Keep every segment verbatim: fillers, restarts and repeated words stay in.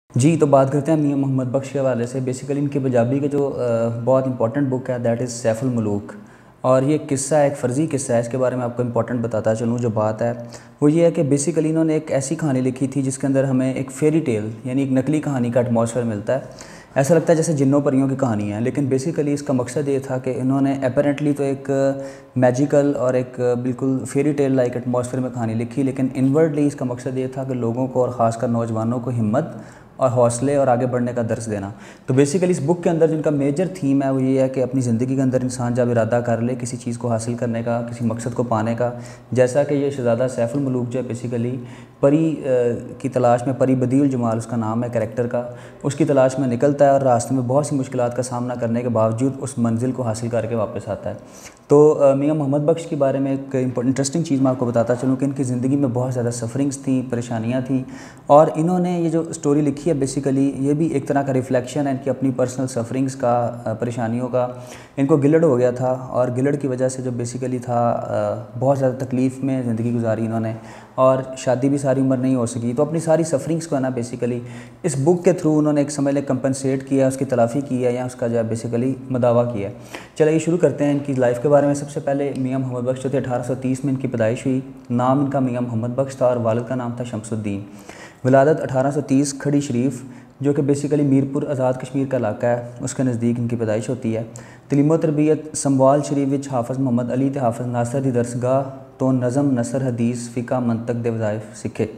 जी, तो बात करते हैं मियां मोहम्मद बख्श के हवाले से। बेसिकली इनके पंजाबी के जो अ, बहुत इंपॉर्टेंट बुक है दैट इज़ सैफुल मुलूक, और ये किस्सा है, एक फ़र्ज़ी किस्सा है। इसके बारे में आपको इंपॉर्टेंट बताता चलूँ। जो बात है वो ये है कि बेसिकली इन्होंने एक ऐसी कहानी लिखी थी जिसके अंदर हमें एक फेरी टेल यानी एक नकली कहानी का एटमॉस्फेयर मिलता है। ऐसा लगता है जैसे जिन्नों परियों की कहानी है, लेकिन बेसिकली इसका मकसद ये था कि इन्होंने अपेरेंटली तो एक मैजिकल और एक बिल्कुल फेरी टेल लाइक एटमॉस्फेयर में कहानी लिखी, लेकिन इनवर्डली इसका मकसद ये था कि लोगों को और ख़ासकर नौजवानों को हिम्मत और हौसले और आगे बढ़ने का दर्स देना। तो बेसिकली इस बुक के अंदर जिनका मेजर थीम है वो ये है कि अपनी ज़िंदगी के अंदर इंसान जब इरादा कर ले किसी चीज़ को हासिल करने का, किसी मकसद को पाने का, जैसा कि ये शहज़ादा सैफुल मुलूक जो है बेसिकली परी की तलाश में, परी बदीउल जमाल उसका नाम है कैरेक्टर का, उसकी तलाश में निकलता है और रास्ते में बहुत सी मुश्किलात का सामना करने के बावजूद उस मंजिल को हासिल करके वापस आता है। तो मियां मोहम्मद बख्श के बारे में एक इंटरेस्टिंग चीज़ मैं आपको बताता चलूँ कि इनकी ज़िंदगी में बहुत ज़्यादा सफरिंग्स थी, परेशानियाँ थी, और इन्होंने ये जो स्टोरी लिखी है बेसिकली ये भी एक तरह का रिफ्लेक्शन है इनकी अपनी पर्सनल सफरिंग्स का, परेशानियों का। इनको गिलड़ हो गया था और गिलड़ की वजह से जो बेसिकली था बहुत ज़्यादा तकलीफ़ में ज़िंदगी गुजारी इन्होंने, और शादी भी सारी उम्र नहीं हो सकी। तो अपनी सारी सफरिंग्स को है ना बेसिकली इस बुक के थ्रू उन्होंने एक समझ लें कंपनसेट किया, उसकी तलाफ़ी की है या उसका जो है बेसिकली मदावा किया है। चलिए शुरू करते हैं इनकी लाइफ के बारे में। सबसे पहले मियां मोहम्मद बख्श जो थे अठारह सौ तीस में इनकी पैदाइश हुई। नाम इनका मियां मोहम्मद बख्श था और वालिद का नाम था शमसुद्दीन। विलादत अठारह सौ तीस खड़ी शरीफ जो कि बेसिकली मीरपुर आज़ाद कश्मीर का इलाका है उसके नज़दीक इनकी पैदाइश होती है। तलीम तरबियत संवाल शरीफ विच हाफिज़ मोहम्मद अली ते हाफिज़ नासर दी दरसगाह तो नज़म नसर हदीस फ़िका मंतक दे वज़ाइफ सीखे।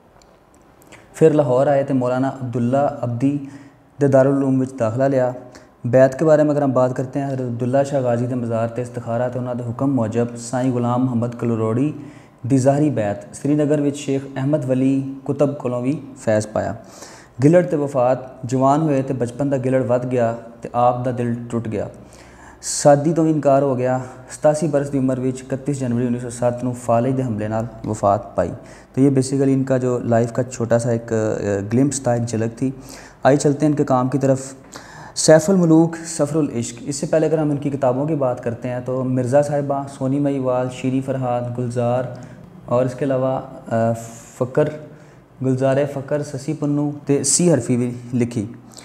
फिर लाहौर आए तो मौलाना अब्दुल्ला अब्दी दे दारुल उलूम विच दाखिला लिया। बैत के बारे में अगर हम बात करते हैं, हज़रत अब्दुल्ला शाह गाजी के मज़ार ते इस्तिखारा तो उन्होंने हुक्म मौजब साईं गुलाम मोहम्मद कलोरोड़ी दी ज़ाहरी बैत श्रीनगर विच शेख अहमद वली कुतब कोलों भी फैज़ पाया। गिलड़ ते वफात जवान हुए तो बचपन का गिलड़ वध गया तो आप दा दिल टुट गया। शादी तो भी इनकार हो गया। सतासी बरस की उम्र में इकतीस जनवरी उन्नीस सौ सत्त को फालिज के हमले नाल वफात पाई। तो ये बेसिकली इनका जो लाइफ का छोटा सा एक ग्लिम्प्स था, एक झलक थी। आई चलते हैं इनके काम की तरफ। सैफुल मुलूक सफ़रुल इश्क। इससे पहले अगर हम इनकी किताबों की बात करते हैं तो मिर्ज़ा साहिबा, सोनी महिवाल, शीरी फरहाद, गुलजार और इसके अलावा फ़कर गुलजार फ़कर, ससी पुन्नू ते सी हरफी भी लिखी।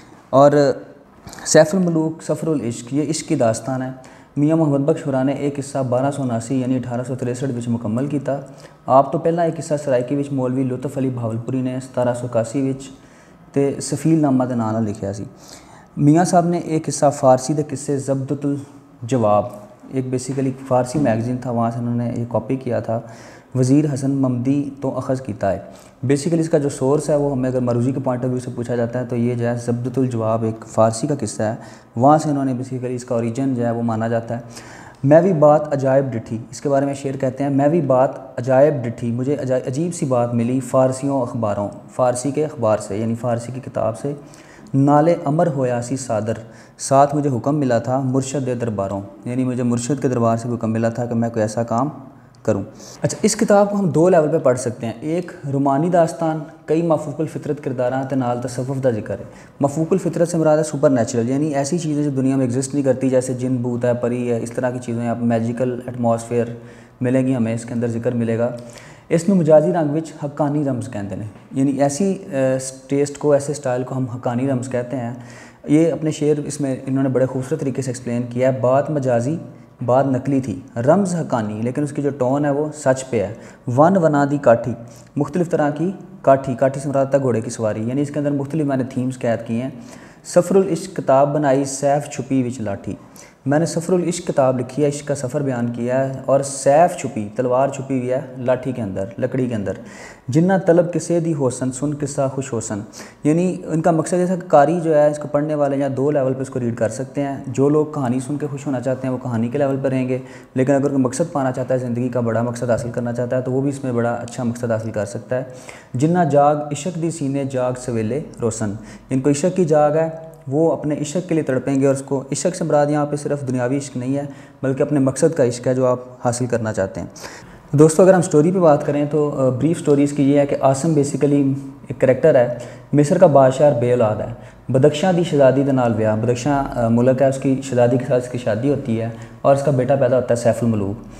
और सैफुल मुलूक सफ़रुल इश्क ये इश्क की दास्तान है। मियां मोहम्मद बख्श हुरा ने एक हिस्सा बारह सौ उनासी यानी अठारह सौ तिरसठ विच मुकम्मल किया। आप तो पहला एक हिस्सा सराइकी विच मौलवी लुत्फ़ अली भावलपुरी ने सतारह सौ इक्यासी विच ते सफ़ील नामा के नाम नाल लिखिया सी। मियां साहब ने एक हिस्सा फ़ारसी के किस्से ज़ब्दतुल जवाब, एक बेसिकली फ़ारसी मैगज़ीन था, वहाँ से उन्होंने ये कॉपी किया था। वज़ीर हसन ममदी तो अखज़ किया है। बेसिकली इसका जो सोर्स है वो हमें अगर मरूजी के पॉइंट ऑफ व्यू से पूछा जाता है तो ये जो है ज़ब्दतुल जवाब एक फ़ारसी का किस्सा है, वहाँ से उन्होंने बेसिकली इसका ओरिजिन जो है वो माना जाता है। मैं भी बात अजायब डिठी, इसके बारे में शेर कहते हैं, मैं भी बात अजायब डिठी, मुझे अजीब सी बात मिली फ़ारसियों अखबारों, फ़ारसी के अखबार से यानी फ़ारसी की किताब से। नाले अमर होया सी सादर, साथ मुझे हुक्म मिला था मुर्शद दरबारों, यानी मुझे मुर्शद के दरबार से हुक्म मिला था कि मैं कोई ऐसा काम करूं। अच्छा, इस किताब को हम दो लेवल पे पढ़ सकते हैं। एक रुमानी दास्तान, कई मफूकुल फितरत किरदारां ते नाल तसव्वुफ दा जिक्र है। मफूकुल फितरत से मुराद है सुपर नेचुरल, यानी ऐसी चीज़ें जो दुनिया में एग्जिस्ट नहीं करती, जैसे जिन भूत है, परी है, इस तरह की चीज़ें। आप मैजिकल एटमॉस्फेयर मिलेगी हमें, इसके अंदर जिक्र मिलेगा। इसमें मजाजी रंग विच हक्कानी रम्ज़ कहते हैं, यानी ऐसी टेस्ट को, ऐसे स्टाइल को हम हक्कानी रम्ज़ कहते हैं। ये अपने शेर इसमें इन्होंने बड़े खूबसूरत तरीके से एक्सप्लेन किया है। बात मजाजी, बात नकली थी, रम्ज़ हक्कानी, लेकिन उसकी जो टोन है वो सच पे है। वन वना दी काठी, मुख्तलिफ़ तरह की काठी, काठी से मुराद था घोड़े की सवारी, यानी इसके अंदर मुख्तलिफ मैंने थीम्स कैद किए हैं। सफ़रुल इश्क किताब बनाई सैफ छुपी विच लाठी, मैंने सफ़रुल इश्क किताब लिखी है, इश्क का सफ़र बयान किया है, और सैफ छुपी, तलवार छुपी हुई है लाठी के अंदर, लकड़ी के अंदर। जिन्ना तलब किसे दी होसन, सुन किस्सा खुश होसन, यानी उनका मकसद ये था कि कारी जो है इसको पढ़ने वाले या दो लेवल पे इसको रीड कर सकते हैं। जो लोग कहानी सुन के खुश होना चाहते हैं वो कहानी के लेवल पर रहेंगे, लेकिन अगर कोई मकसद पाना चाहता है, ज़िंदगी का बड़ा मकसद हासिल करना चाहता है, तो वो भी इसमें बड़ा अच्छा मकसद हासिल कर सकता है। जिन्ना जाग इश्क दी सीने जाग सवेले रोशन, इनको इश्क की जाग है, वो अपने इश्क के लिए तड़पेंगे, और उसको इश्क से मुराद यहाँ पे सिर्फ दुनियावी इश्क नहीं है बल्कि अपने मकसद का इश्क है जो आप हासिल करना चाहते हैं। दोस्तों, अगर हम स्टोरी पे बात करें तो ब्रीफ स्टोरी इसकी ये है कि आसम बेसिकली एक करैक्टर है, मिस्र का बादशाह और बेऔलाद है। बदख्शां दी शहजादी के नाल ब्याह, बदख्शां मुल्क है, उसकी शहजादी के साथ इसकी शादी होती है और इसका बेटा पैदा होता है सैफुल मुलूक।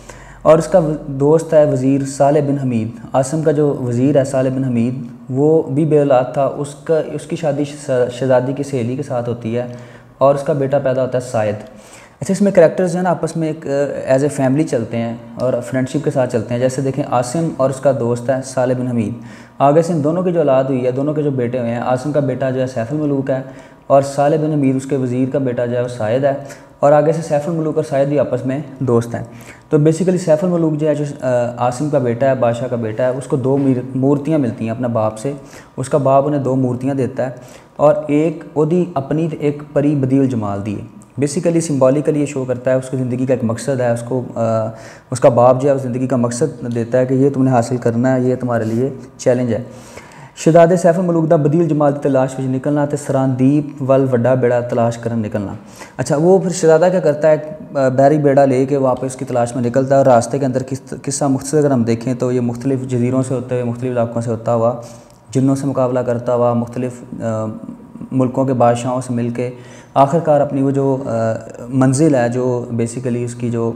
और उसका दोस्त है वज़ीर साले बिन हमीद। आसिम का जो वज़ीर है साले बिन हमीद वो भी बे औलाद था, उसका उसकी शादी शहज़ादी की सहेली के साथ होती है और उसका बेटा पैदा होता है सायद। अच्छा, इसमें करैक्टर्स जो है ना आपस में एक एज ए फैमिली चलते हैं और फ्रेंडशिप के साथ चलते हैं। जैसे देखें आसिम और उसका दोस्त है साले बिन हमीद, आगे से इन दोनों की जो औलाद हुई है, दोनों के जो बेटे हुए हैं, आसिम का बेटा जो है सैफुल मलूक है और साले बिन हमीद उसके वज़ीर का बेटा जो है वो सायद है, और आगे से सैफुल मलूक और सायद भी आपस में दोस्त हैं। तो बेसिकली सैफुल मलूक जो है, जो आसिम का बेटा है, बादशाह का बेटा है, उसको दो मूर्तियाँ मिलती हैं अपने बाप से। उसका बाप उन्हें दो मूर्तियाँ देता है और एक ओदी अपनी एक परी बदील जमाल दी है। बेसिकली सिम्बॉलिकली ये शो करता है उसकी ज़िंदगी का एक मकसद है। उसको आ, उसका बाप जो है उस ज़िंदगी का मकसद देता है कि ये तुमने हासिल करना है, ये तुम्हारे लिए चैलेंज है। शहजादे सैफुल मलूक दा बदील जमाल की तलाश में निकलना तो सरांदीप वल वड्डा बेड़ा तलाश करन निकलना। अच्छा, वो फिर शहजादा क्या करता है, बैरी बेड़ा ले के वापस उसकी तलाश में निकलता है और रास्ते के अंदर किस किस्सा मुख्तसर अगर हम देखें तो ये मुख्तलिफ़ जजीरों से होते हुए, मुख्तलिफ़ इलाकों से होता हुआ, जिन्नों से मुकाबला करता हुआ, मुख्तलिफ़ मुल्कों के बादशाहों से मिल के आखिरकार अपनी वो जो मंजिल है, जो बेसिकली उसकी जो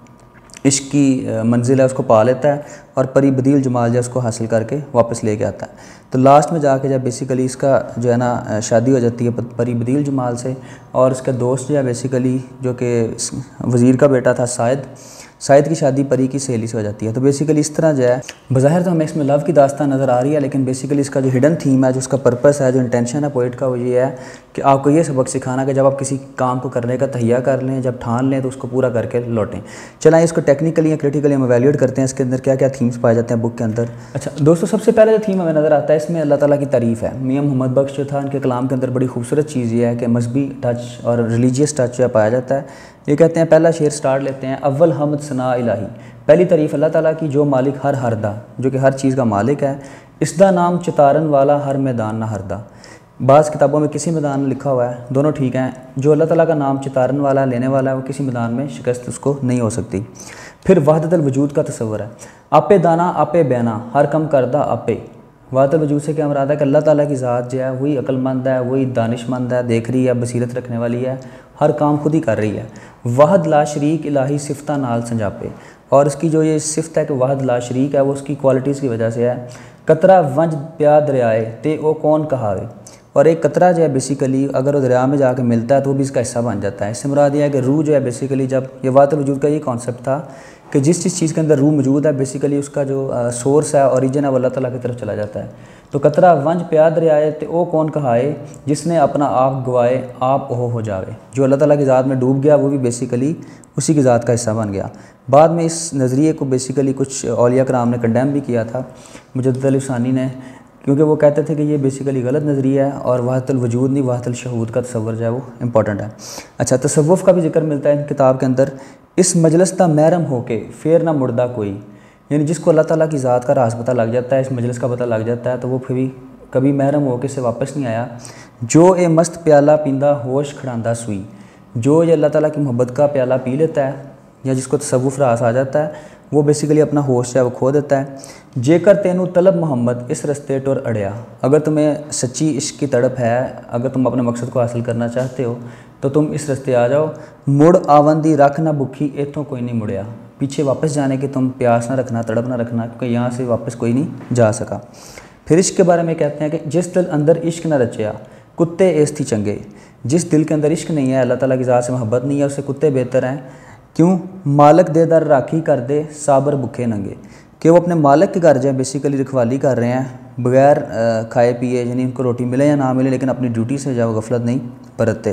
इश्क की मंजिल है, उसको पा लेता है और परी बदील जमाल जो उसको हासिल करके वापस लेके आता है। तो लास्ट में जाके जब बेसिकली इसका जो है ना शादी हो जाती है परी बदील जमाल से, और उसका दोस्त जो है बेसिकली जो कि वज़ीर का बेटा था सायद, सायद की शादी परी की सहेली से हो जाती है। तो बेसिकली इस तरह जो है बज़ाहिर तो हमें इसमें लव की दास्तान नज़र आ रही है, लेकिन बेसिकली इसका जो हिडन थीम है, जो उसका पर्पस है, जो इंटेंशन है पोइट का, वो ये है कि आपको ये सबक सिखाना कि जब आप किसी काम को करने का तहिया कर लें, जब ठान लें तो उसको पूरा करके लौटें। चलें इसको टेक्निकली या क्रिटिकली हम एवेल्यूएट करते हैं, इसके अंदर क्या क्या थीम्स पाए जाते हैं बुक के अंदर। अच्छा दोस्तों, सबसे पहले जो थीम हमें नज़र आता है इसमें अल्लाह ताला की तारीफ़ है। मियां मोहम्मद बख्श जो था, उनके कलाम के अंदर बड़ी खूबसूरत चीज़ ये है कि मजहबी टच और रिलीजियस टच जो है पाया जाता है। ये कहते हैं, पहला शेर स्टार्ट लेते हैं, अव्वल हमद सना इलाही, पहली तारीफ़ अल्लाह ताला की जो मालिक हर हरदा, जो कि हर चीज़ का मालिक है। इसदा नाम चितारन वाला हर मैदान ना हरदा। बाज़ किताबों में किसी मैदान में लिखा हुआ है, दोनों ठीक हैं। जो अल्लाह ताला का नाम चितारन वाला लेने वाला है वो किसी मैदान में शिकस्त उसको नहीं हो सकती। फिर वहदतुल वजूद का तस्वर है, आपे दाना आपे बयाना हर कम करदा आपे। वहदतुल वजूद से क्या मुराद है कि अल्लाह ताला की ज़ात जो है वही अक्लमंद है, वही दानिशमंद है, देख रही है, बसीरत रखने वाली है, हर काम खुद ही कर रही है। वाहद ला शरीक इलाही सिफ्ता नाल संजापे, और उसकी जो ये सिफ्त है कि वाहद ला शरीक है वो उसकी क्वालिटीज़ की वजह से है। कतरा वंज प्या दरियाए ते ओ कौन कहावे, और एक कतरा जो है बेसिकली अगर वो दरिया में जाकर मिलता है तो वो भी इसका हिस्सा बन जाता है। इससे मुराद यह है कि रूह जो है बेसिकली, जब ये वाहदतुल वजूद का ये कॉन्सेप्ट था कि जिस जिस चीज़ के अंदर रूह मौजूद है बेसिकली उसका जो सोर्स है, ओरिजिन है, वो अल्लाह ताला की तरफ चला जाता है। तो कतरा वंज प्या दरियाए ते ओ कौन कहाए, जिसने अपना आप गवाए आप ओह हो जावे। जो अल्लाह ताला की ज़ात में डूब गया वो भी बेसिकली उसी की ज़ात का हिस्सा बन गया। बाद में इस नज़रिए को बेसिकली कुछ औलिया कराम ने कंडेम भी किया था, मुजद्दिद अल सानी ने, क्योंकि वो कहते थे कि ये बेसिकली गलत नज़रिया है और वहदतुल वजूद नहीं, वहदतुल शहूद का तसव्वुर जो है वो इंपॉर्टेंट है। अच्छा, तसव्वुफ़ का भी जिक्र मिलता है किताब के अंदर, इस मजलिस दा महरम होके फिर ना मुर्दा कोई, यानी जिसको अल्लाह ताला की ज़ात का राज पता लग जाता है, इस मजलिस का पता लग जाता है, तो वो फिर भी कभी महरम होके से वापस नहीं आया। जो ए मस्त प्याला पींदा होश खड़ांदा सुई, जो ये अल्लाह ताला की मोहब्बत का प्याला पी लेता है या जिसको तसव्वुफ़ रास आ जाता है वो बेसिकली अपना होश है वो खो देता है। जेकर तेनू तलब मोहम्मद इस रस्ते टुर अड़िया, अगर तुम्हें सच्ची इश्क की तड़प है, अगर तुम अपने मकसद को हासिल करना चाहते हो तो तुम इस रस्ते आ जाओ। मुड़ आवन दी रख ना भुखी इतों कोई नहीं मुड़िया, पीछे वापस जाने की तुम प्यास ना रखना, तड़प ना रखना, क्योंकि यहाँ से वापस कोई नहीं जा सका। फिर इश्क के बारे में कहते हैं कि जिस दिल अंदर इश्क ना रचिया कुत्ते ऐस थी चंगे, जिस दिल के अंदर इश्क नहीं है, अल्लाह ताला की ज़ात से मोहब्बत नहीं है, उससे कुत्ते बेहतर हैं। क्यों? मालिक दे दर राखी कर दे साबर भुखे नंगे, कि वो अपने मालिक के घर जो है बेसिकली रखवाली कर रहे हैं बगैर खाए पिए, यानी उनको रोटी मिले या ना मिले, लेकिन अपनी ड्यूटी से जो गफलत नहीं बरतते।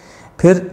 फिर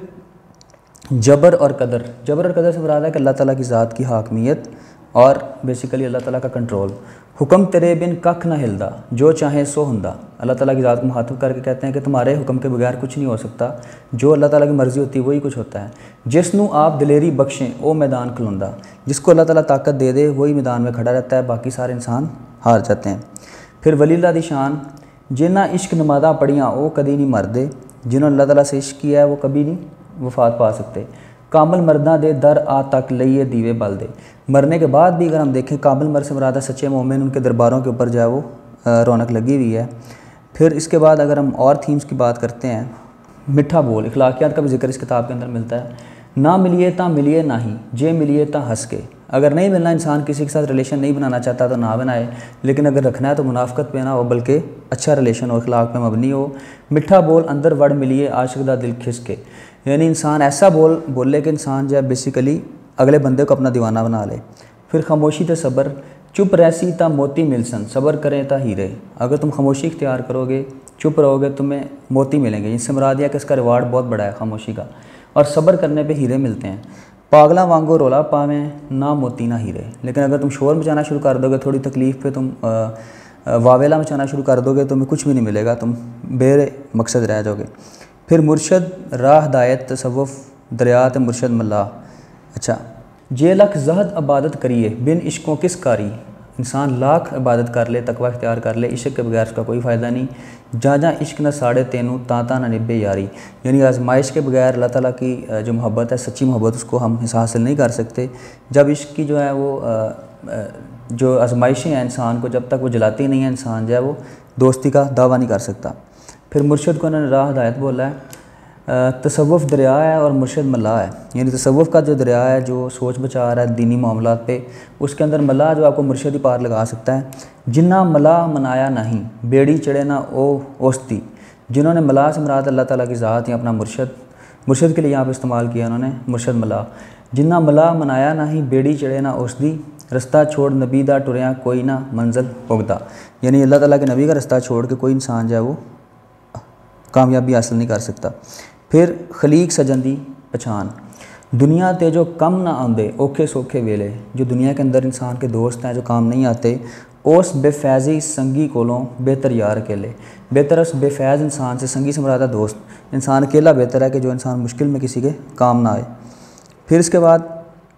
जबर और कदर, जबर और कदर से मुराद है कि अल्लाह ताला की ज़ात की हाकमियत और बेसिकली अल्लाह ताला का कंट्रोल। हुक्म तेरे बिन कख ना हिलदा, जो चाहे सो हुंदा, अल्लाह ताला की ज़ात को मुखातब करके कहते हैं कि तुम्हारे हुक्म के बगैर कुछ नहीं हो सकता, जो अल्लाह ताला की मर्ज़ी होती है वही कुछ होता है। जिसनू आप दिलेरी बख्शें ओ मैदान खलोंदा, जिसको अल्लाह ताला ताकत दे दे वही मैदान में खड़ा रहता है, बाकी सारे इंसान हार जाते हैं। फिर वलील्लाह दी शान, जिन्ना इश्क नमादा पढ़ियाँ वो कभी नहीं मरदे, जिन्होंने अल्लाह ताला से इश्क किया है वो कभी नहीं वफात पा सकते। कामल मर्दा दे दर आ तक लइए दीवे बल दे, मरने के बाद भी अगर हम देखें कामल मर्द से मुराद है सच्चे मोमिन, उनके दरबारों के ऊपर जो है वो रौनक लगी हुई है। फिर इसके बाद अगर हम और थीम्स की बात करते हैं, मिठा बोल, इखलाकियात का भी जिक्र इस किताब के अंदर मिलता है। ना मिलिए ता मिलिए नाही, जे मिलिए ता हंस के, अगर नहीं मिलना, इंसान किसी के साथ रिलेशन नहीं बनाना चाहता तो ना बनाए, लेकिन अगर रखना है तो मुनाफकत पे ना हो, बल्कि अच्छा रिलेशन हो, अखलाक पे मबनी हो। मिठा बोल अंदर वड़ मिलिए आशिकदा दिल खिसके, यानी इंसान ऐसा बोल बोले कि इंसान जो है बेसिकली अगले बंदे को अपना दीवाना बना ले। फिर खामोशी तो सब्र, चुप रहसी ता मोती मिलसन, सब्र करें ता हीरे। अगर तुम खामोशी इख्तियार करोगे, चुप रहोगे, तुम्हें मोती मिलेंगे। इससे मुराद दिया कि इसका रिवार्ड बहुत बड़ा है खामोशी का, और सब्र करने पे हीरे मिलते हैं। पागला वांगो रोला पावें ना मोती ना हीरे, लेकिन अगर तुम शोर मचाना शुरू कर दोगे, थोड़ी तकलीफ़ पे तुम वावेला मचाना शुरू कर दोगे, तुम्हें कुछ भी नहीं मिलेगा, तुम बेरे मकसद रह जाओगे। फिर मुर्शद राह हिदायत तसव्वुफ़ दरियात मुर्शद मल्ला। अच्छा, जे लख जहद इबादत करिए बिन इश्कों किस कारी, इंसान लाख इबादत कर ले, तकवा इख्तियार कर ले, इश्क के बगैर उसका कोई फ़ायदा नहीं। जहाँ जहाँ इश्क न साड़े तेनू ताता न निब्बे यारी, यानी आजमाइश के बगैर अल्लाह ताला की जो मोहब्बत है, सच्ची मोहब्बत, उसको हम हासिल नहीं कर सकते। जब इश्क की जो है वो जो आजमाइशें हैं इंसान को, जब तक वो जलाती नहीं है, इंसान जो है वो दोस्ती का दावा नहीं कर सकता। फिर मुर्शद को उन्होंने राह हिदायत बोला है। तसव्वुफ़ दरिया है और मुर्शद मल्ला है, यानी तसव्वुफ़ का जो दरिया है जो सोच बचा रहा है दीनी मामलात पे, उसके अंदर मल्ला जो आपको मुर्शद ही पार लगा सकता है। जिन्ना मल्ला मनाया नहीं बेड़ी चढ़े ना ओ ओस्ती, जिन्होंने मल्ला से मुराद अल्लाह ताला की ज़ात या अपना मुर्शद, मुर्शद के लिए यहाँ पर इस्तेमाल किया उन्होंने मुर्शद मल्ला। जिन्ना मल्ला मनाया नहीं बेड़ी चढ़े ना ओस्ती, रास्ता छोड़ नबी दा टुरिया कोई ना मंजिल पुगदा, यानी अल्लाह ताला के नबी का रास्ता छोड़ के कोई इंसान जो है वो कामयाबी हासिल नहीं कर सकता। फिर खलीक सजन दी पहचान, दुनिया ते जो कम ना आंदे औखे सौखे वेले, जो दुनिया के अंदर इंसान के दोस्त हैं जो काम नहीं आते, उस बेफैज़ी संगी कोलों बेहतर यार अकेले, बेहतर उस बेफैज़ इंसान से, संगी से मुराद दोस्त, इंसान अकेला बेहतर है कि जो इंसान मुश्किल में किसी के काम ना आए। फिर इसके बाद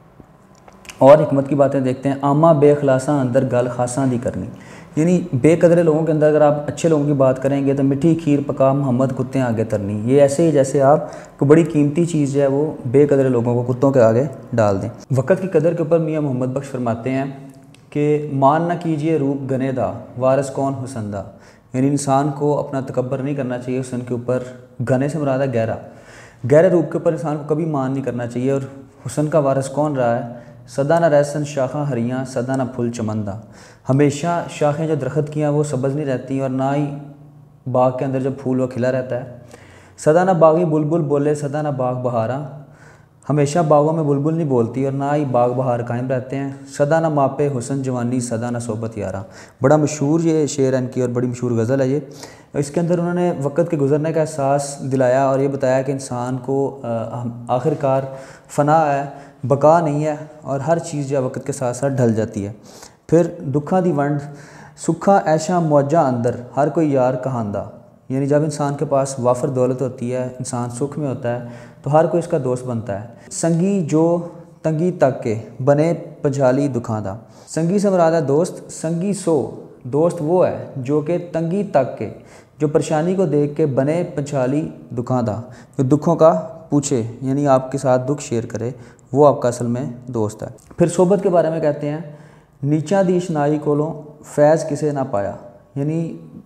और हिकमत की बातें देखते हैं। आमा बेखलासा अंदर गल खासा दी करनी, यानी बेकदरे लोगों के अंदर अगर आप अच्छे लोगों की बात करेंगे तो मिठी खीर पका मोहम्मद कुत्ते आगे तरनी, ये ऐसे ही जैसे आप को बड़ी कीमती चीज़ जो है वो बेकदरे लोगों को कुत्तों के आगे डाल दें। वक़्त की कदर के ऊपर मियाँ मोहम्मद बख्श फरमाते हैं कि मान न कीजिए रूप गनेदा वारस कौन हुसंदा, यानी इंसान को अपना तकब्बर नहीं करना चाहिए हुस्न के ऊपर। घने से मुराद है गहरा, गहरे रूप के ऊपर इंसान को कभी मान नहीं करना चाहिए। और हुस्न का वारस कौन रहा है, सदा न रहसन शाखा हरियाँ सदा न फुल चमंदा, हमेशा शाखें जो दरख्त की हैं वो सब्ज़ नहीं रहती, और ना ही बाग के अंदर जब फूल वो खिला रहता है। सदा न बागी बुलबुल बोले सदा न बाग बहारा, हमेशा बागों में बुलबुल नहीं बोलती और ना ही बाग बहार कायम रहते हैं। सदा न मापे हुस्न जवानी सदा न सोबत यारा, बड़ा मशहूर ये शेर है इनकी और बड़ी मशहूर गज़ल है ये। इसके अंदर उन्होंने वक़्त के गुज़रने का एहसास दिलाया और ये बताया कि इंसान को आखिरकार फ़ना है, बका नहीं है, और हर चीज़ जो वक़्त के साथ साथ ढल जाती है। फिर दुखा दी वंड सुखा ऐशा मौजा अंदर हर कोई यार कहांदा, यानी जब इंसान के पास वाफर दौलत होती है, इंसान सुख में होता है, तो हर कोई इसका दोस्त बनता है। संगी जो तंगी तक के बने पंझाली दुखांदा, संगी से मुराद है दोस्त, संगी सो दोस्त वो है जो कि तंगी तक के, जो परेशानी को देख के बने पंझाली दुखांदा, जो दुखों का पूछे, यानी आपके साथ दुख शेयर करे, वो आपका असल में दोस्त है। फिर सोबत के बारे में कहते हैं, नीचा दी इशनाई कोलों फैज़ किसे ना पाया, यानी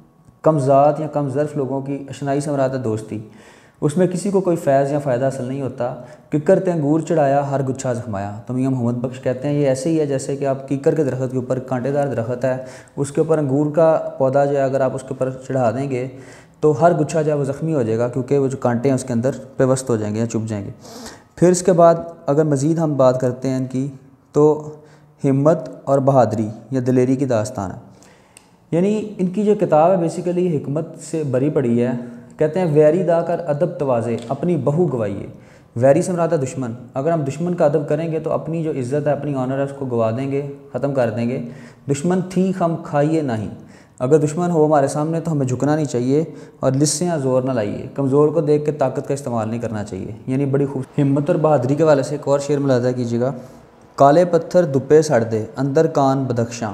कमज़ात या कम ज़र्फ़ लोगों की अशनाई से मुराद है दोस्ती, उसमें किसी को कोई फैज़ या फ़ायदा हासिल नहीं होता। किकर ते अंगूर चढ़ाया हर गुच्छा ज़ख्माया, तो मियाँ मोहम्मद बख्श कहते हैं ये ऐसे ही है जैसे कि आप कीकर के दरख्त के ऊपर, कांटेदार दरख्त है, उसके ऊपर अंगूर का पौधा जो है अगर आप उसके ऊपर चढ़ा देंगे तो हर गुच्छा जो है वो ज़ख्मी हो जाएगा, क्योंकि वो जो कांटे हैं उसके अंदर पेवस्त हो जाएंगे या चुभ जाएंगे। फिर इसके बाद अगर मज़ीद हम बात करते हैं इनकी, तो हिम्मत और बहादरी या दिलेरी की दास्तान है, यानी इनकी जो किताब है बेसिकली हिकमत से भरी पड़ी है। कहते हैं वैरी दा कर अदब तवाज़े अपनी बहू गवाइए, वैरी से मुराद है दुश्मन, अगर हम दुश्मन का अदब करेंगे तो अपनी जो इज़्ज़त है, अपनी ऑनर है, उसको गवा देंगे, ख़त्म कर देंगे। दुश्मन थी हम खाइए नहीं, अगर दुश्मन हो हमारे सामने तो हमें झुकना नहीं चाहिए, और लिस्से या ज़ोर ना लाइए, कमज़ोर को देख के ताकत का इस्तेमाल नहीं करना चाहिए, यानी बड़ी खूब। हिम्मत और बहादरी के वाले से एक और शेर मुलाज़ा कीजिएगा। काले पत्थर दुपे सड़ दे अंदर कान बदख्शां,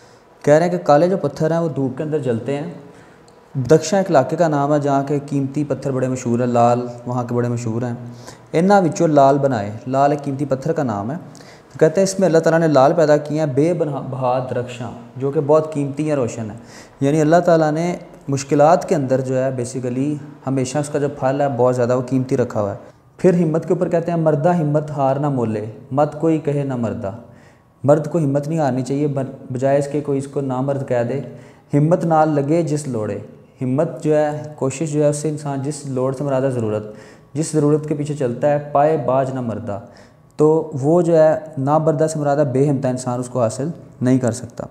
कह रहे हैं कि काले जो पत्थर हैं वो धूप के अंदर जलते हैं। बदख्शां एक इलाके का नाम है जहाँ के कीमती पत्थर बड़े मशहूर हैं, लाल वहाँ के बड़े मशहूर हैं। इन्हां विचों लाल बनाए, लाल एक कीमती पत्थर का नाम है। तो कहते हैं इसमें अल्लाह ताला ने लाल पैदा किए हैं बेबहा दरख्शां, जो कि बहुत कीमती या रोशन है, यानी अल्लाह ताला ने मुश्किलात के अंदर जो है बेसिकली हमेशा उसका जो फल है बहुत ज़्यादा वो कीमती रखा हुआ है। फिर हिम्मत के ऊपर कहते हैं मर्दा हिम्मत हार ना मोले मत कोई कहे ना मर्दा, मर्द को हिम्मत नहीं हारनी चाहिए, बजाय इसके कोई इसको ना मर्द कह दे। हिम्मत नाल लगे जिस लोड़े, हिम्मत जो है, कोशिश जो है, उससे इंसान जिस लोड़ से मुरादा ज़रूरत, जिस ज़रूरत के पीछे चलता है, पाए बाज ना मर्दा, तो वो जो है ना मर्दा से मुरादा बेहिम्मता इंसान उसको हासिल नहीं कर सकता।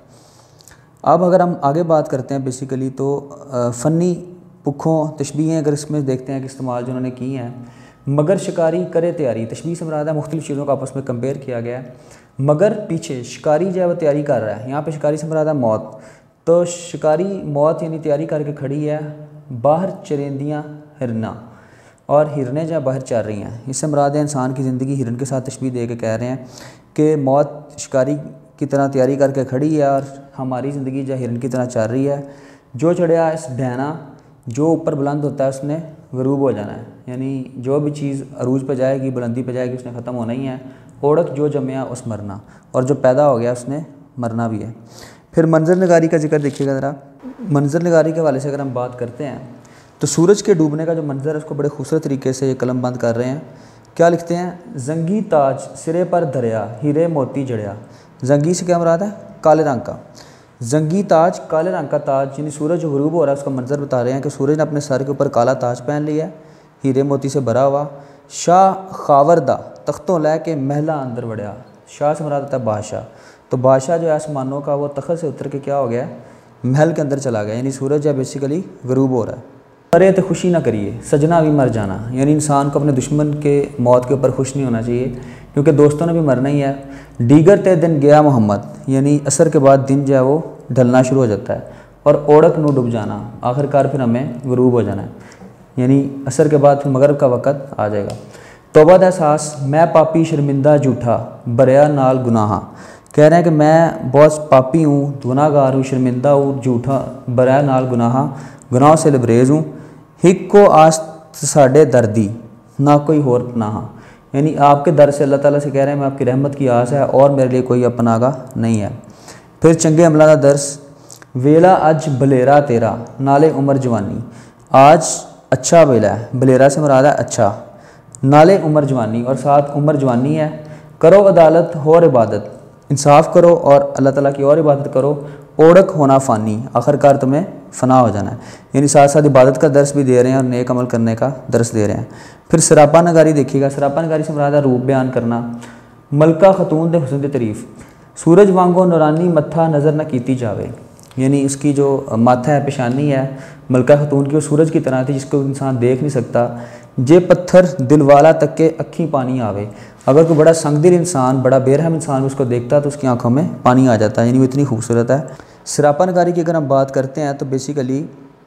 अब अगर हम आगे बात करते हैं बेसिकली तो फ़नी पुखों तशबीहें अगर इसमें देखते हैं कि इस्तेमाल जो उन्होंने की हैं, मगर शिकारी करे तैयारी, तशबीह से मुरादा मुख्तलिफ़ चीज़ों को आपस में कंपेयर किया गया है। मगर पीछे शिकारी जो है वो तैयारी कर रहा है, यहाँ पे शिकारी से मुरादा मौत, तो शिकारी मौत यानी तैयारी करके खड़ी है, बाहर चरेंदियाँ हिरना, और हिरने जो बाहर चल रही हैं। इससे मुराद है इंसान की ज़िंदगी हिरन के साथ तशबीह दे के कह रहे हैं कि मौत शिकारी की तरह तैयारी करके खड़ी है और हमारी ज़िंदगी जो हिरन की तरह चल रही है। जो चढ़िया इस डहना, जो ऊपर बुलंद होता है उसने गरूब हो जाना है, यानी जो भी चीज़ अरूज पर जाएगी, बुलंदी पर जाएगी, उसने ख़त्म होना ही है। ओढ़क जो जमया उस मरना, और जो पैदा हो गया उसने मरना भी है। फिर मंजर नगारी का जिक्र देखिएगा ज़रा। मंजर नगारी के हवाले से अगर हम बात करते हैं तो सूरज के डूबने का जो मंजर है उसको बड़े खूबसूरत तरीके से ये कलम बंद कर रहे हैं। क्या लिखते हैं? जंगी ताज सिरे पर धरिया, हीरे मोती जड़िया। जंगी से क्या मुराद है? काले रंग का। जंगी ताज, काले रंग का ताज, यानी सूरज जो गरूब हो रहा है उसका मंजर बता रहे हैं कि सूरज ने अपने सर के ऊपर काला ताज पहन लिया है, हीरे मोती से भरा हुआ। शाह खावरदा तख्तों लै के महला अंदर बढ़िया। शाह से मुराद होता है बादशाह, तो बादशाह जो है आसमानों का वो तख्त से उतर के क्या हो गया, महल के अंदर चला गया, यानी सूरज जो बेसिकली गरूब हो रहा है। अरे तो खुशी ना करिए, सजना भी मर जाना, यानी इंसान को अपने दुश्मन के मौत के ऊपर खुश नहीं होना चाहिए, क्योंकि दोस्तों ने भी मरना ही है। दीगर ते दिन गया मोहम्मद, यानी असर के बाद दिन जो है वो ढलना शुरू हो जाता है। और ओढ़क नू डूब जाना, आखिरकार फिर हमें गरूब हो जाना है, यानी असर के बाद फिर मगरब का वक़्त आ जाएगा। तौबा दा एहसास, मैं पापी शर्मिंदा झूठा, बरया नाल गुनाहा। कह रहे हैं कि मैं बहुत पापी हूँ, गुनाहगार हूँ, शर्मिंदा हूँ, झूठा, बरया नाल गुनाहा, गुनाहों से लबरेज़ हूँ। हिक को आस साढ़े दर्दी, ना कोई होर पनाहा, यानी आपके दर से अल्लाह ताला से कह रहे हैं मैं आपकी रहमत की आस है और मेरे लिए कोई अपनागा नहीं है। फिर चंगे अमला का दर्स, वेला अज बलेरा तेरा, नाले उमर जवानी। आज अच्छा वेला है, बलेरा से मुराद है अच्छा, नाले उमर जवानी, और साथ उमर जवानी है। करो अदालत और इबादत, इंसाफ करो और अल्लाह ताला की और इबादत करो। ओढ़क होना फ़ानी, आखिरकार तुम्हें फ़ना हो जाना है, यानी साथ साथ इबादत का दर्स भी दे रहे हैं और नेक अमल करने का दर्स दे रहे हैं। फिर सरापा नगारी देखिएगा। सरापा नगारी से मुराद है रूप बयान करना। मलका खतून दे हुस्न दी तारीफ, सूरज वांगो नूरानी मत्था नज़र न कीती जावे, यानी उसकी जो माथा है, पेशानी है मलका खतून की, वो सूरज की तरह थी जिसको इंसान देख नहीं सकता। जे पत्थर दिलवाला तक के अक्खी पानी आवे, अगर कोई बड़ा संगदिल इंसान, बड़ा बेरहम इंसान उसको देखता तो उसकी आंखों में पानी आ जाता है, यानी वो इतनी खूबसूरत है। सरापा नगारी की अगर हम बात करते हैं तो बेसिकली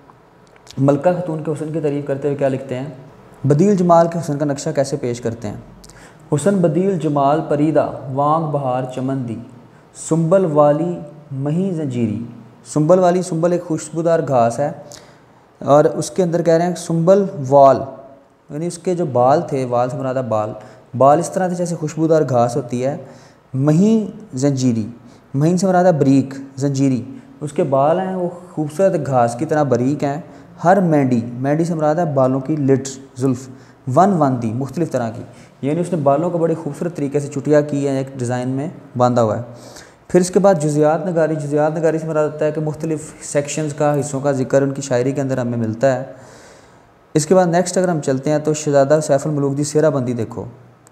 मलका खतून के हुस्न की तारीफ़ करते हुए क्या लिखते हैं? बदील जमाल के हुस्न का नक्शा कैसे पेश करते हैं? हुस्न बदील जमाल परीदा, वांग बहार चमन दी, सुंबल वाली मही जंजीरी। सुंबल वाली, सुंबल एक खुशबूदार घास है, और उसके अंदर कह रहे हैं सुंबल वाल, यानी उसके जो बाल थे, वाल से मुराद बाल, बाल इस तरह से जैसे खुशबूदार घास होती है। मही जंजीरी, महीन से मुराद बरीक, जंजीरी, उसके बाल हैं वो खूबसूरत घास की तरह बारीक हैं। हर मैंडी, मैंडी से मुराद है बालों की लिट, जुल्फ। वन वंदी, मुख्तलिफ़ तरह की, यानी उसने बालों को बड़ी खूबसूरत तरीके से चुटिया की है, एक डिज़ाइन में बांधा हुआ है। फिर इसके बाद जुज़ियात नगारी। जुज़ियात नगारी से मुराद होता है कि मुख्तलिफ़ सेक्शंस का, हिस्सों का जिक्र उनकी शायरी के अंदर हमें मिलता है। इसके बाद नेक्स्ट अगर हम चलते हैं तो शहज़ादा सैफुल मलूक दी सेहरा बंदी देखो।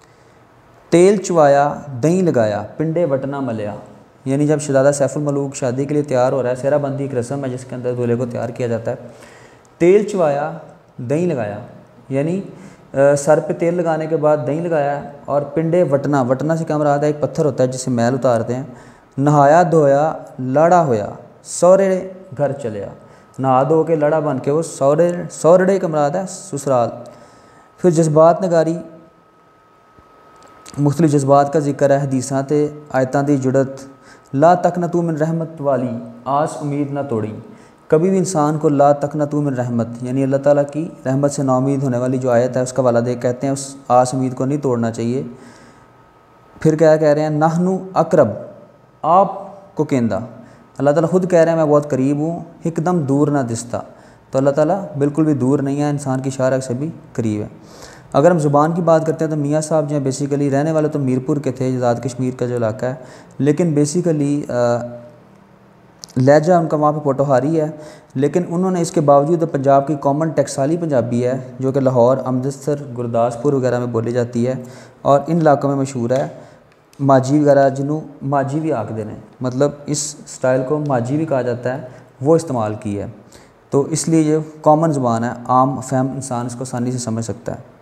तेल चुवाया दही लगाया, पिंडे वटना मलिया, यानी जब शहज़ादा सैफुल मलूक शादी के लिए तैयार हो रहा है, सेहरा बंदी एक रस्म है जिसके अंदर दूल्हे को तैयार किया जाता है। तेल चुवाया दही लगाया, यानी सर पे तेल लगाने के बाद दही लगाया। और पिंडे वटना, वटना से क्या मुराद है? एक पत्थर होता है जिससे मैल उतारते हैं। नहाया धोया लाड़ा होया, सौरे घर चलिया, नहा धो के लड़ा बन के वो सौरे, सौरड़े का मुराद है ससुराल। फिर जज्बात नगारी, मुख्तलिफ जज्बात का जिक्र है, हदीसां ते आयतां दी जुड़त। ला तक न तू मिन रहमत वाली, आस उम्मीद ना तोड़ी, कभी भी इंसान को ला तक न तू मिन रहमत, यानी अल्लाह ताला की रहमत से नाउमीद होने वाली जो आयत है उसका वाला दे कहते हैं उस आस उम्मीद को नहीं तोड़ना चाहिए। फिर क्या कह रहे हैं? नाहनु अकरब, आपको केंदा, अल्लाह ताला खुद कह रहे हैं मैं बहुत करीब हूँ। एकदम दूर ना दिसता, तो अल्लाह ताला बिल्कुल भी दूर नहीं है, इंसान की शारक से भी करीब है। अगर हम ज़ुबान की बात करते हैं तो मियाँ साहब जो हैं बेसिकली रहने वाले तो मीरपुर के थे, आज़ाद कश्मीर का जो इलाका है, लेकिन बेसिकली लहजा उनका वहाँ पे पोटोहारी है, लेकिन उन्होंने इसके बावजूद पंजाब की कॉमन टकसाली पंजाबी है जो कि लाहौर, अमृतसर, गुरदासपुर वगैरह में बोली जाती है और इन इलाकों में मशहूर है। माजी वगैरह जिन्हों माजी भी आखते हैं, मतलब इस स्टाइल को माजी भी कहा जाता है, वो इस्तेमाल की है। तो इसलिए ये कॉमन ज़ुबान है, आम फहम इंसान इसको आसानी से समझ सकता है।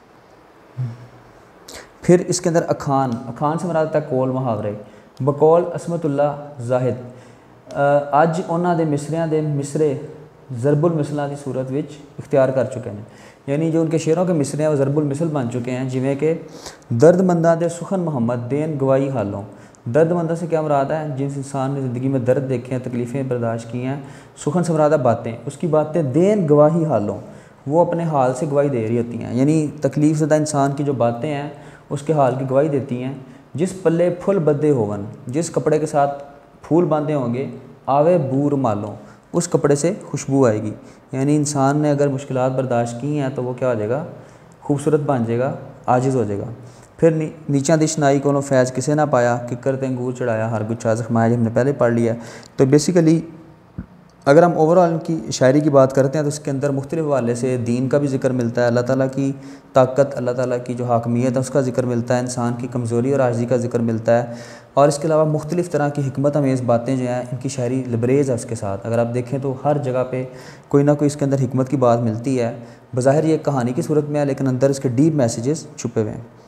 फिर इसके अंदर अखान, अखान से मराद है कोल मुहावरे। बकौल असमतुल्ला जाहिद, अज उन्होंने दे मिसरियां दे मिसरे ज़रबुल मिसलों की सूरत विच इख्तियार कर चुके हैं, यानी जो उनके शेरों के मिसरे हैं वो ज़रबुल मिसल बन चुके हैं। जिमें कि दर्दमंदा दे सुखन मोहम्मद देन गवाही हालों, दर्दमंदा से क्या मुराद है, जिस इंसान ने ज़िंदगी में दर्द देखे हैं, तकलीफ़ें बर्दाश्त की हैं। सुखन से मुराद है बातें, उसकी बातें देन गवाही हालों, वो अपने हाल से गवाही दे रही होती हैं, यानी तकलीफ़ ज़दा इंसान की जो बातें हैं उसके हाल की गवाही देती हैं। जिस पल्ले फुल बदे होवन, जिस कपड़े के साथ फूल बांधे होंगे, आवे बूर मालों, उस कपड़े से खुशबू आएगी। यानी इंसान ने अगर मुश्किलात बर्दाश्त की हैं तो वो क्या हो जाएगा, खूबसूरत बन जाएगा, आजिज़ हो जाएगा। फिर नी, नीचा दिश नाई को फैज़ किसे ना पाया, किकर ते अंगूर चढ़ाया हर गुच्छा ज़ख्माया, जो हमने पहले पढ़ लिया। तो बेसिकली अगर हम ओवरऑल की शायरी की बात करते हैं तो इसके अंदर मुख्तलिफ़ हवाले से दीन का भी ज़िक्र मिलता है, अल्लाह ताला की ताकत, अल्लाह ताला की जो हाकमियत है उसका ज़िक्र मिलता है, इंसान की कमज़ोरी और आजिज़ी का ज़िक्र मिलता है, और इसके अलावा मुख्तलिफ़ तरह की हिकमत अमेज़ बातें जो हैं, इनकी शायरी लबरेज़ है उसके साथ। अगर आप देखें तो हर जगह पे कोई ना कोई इसके अंदर हिकमत की बात मिलती है। बज़ाहिर ये कहानी की सूरत में है, लेकिन अंदर इसके डीप मैसेजेस छुपे हुए हैं।